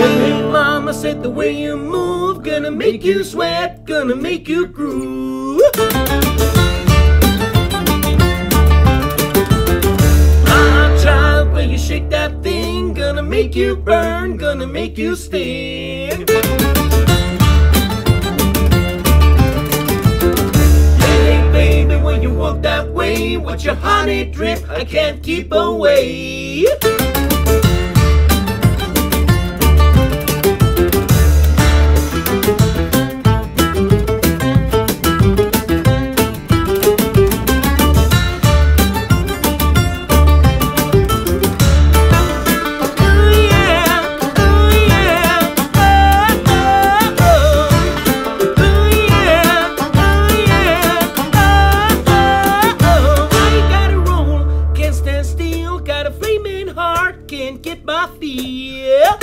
Hey, mama said the way you move, gonna make you sweat, gonna make you groove. My child, when you shake that thing, gonna make you burn, gonna make you sting. Hey baby, when you walk that way, watch your honey drip, I can't keep away. Can't get my feel.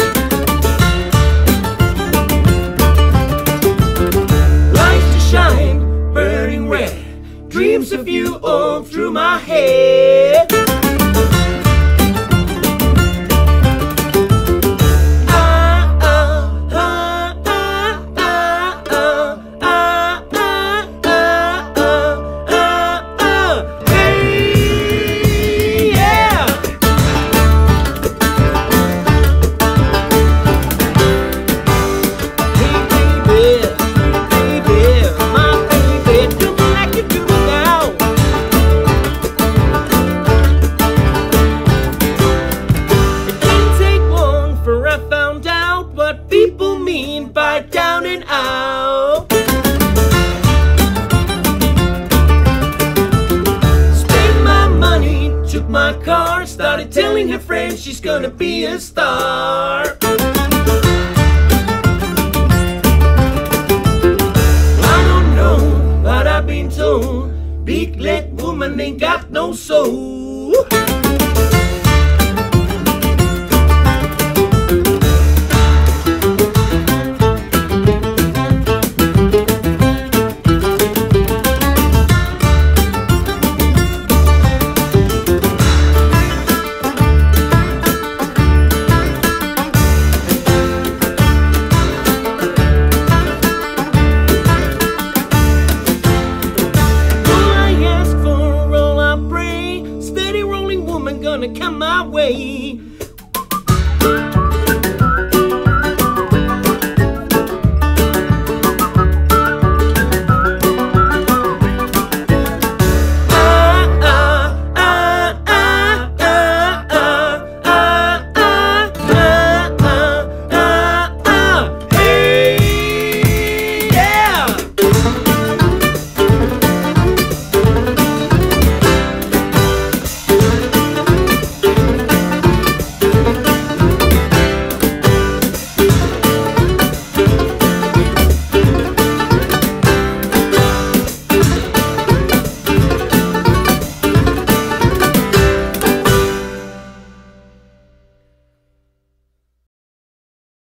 Lights to shine, burning red, dreams of you all through my head. People mean by down and out. Spent my money, took my car, started telling her friends she's gonna be a star. I don't know, but I've been told big leg woman ain't got no soul.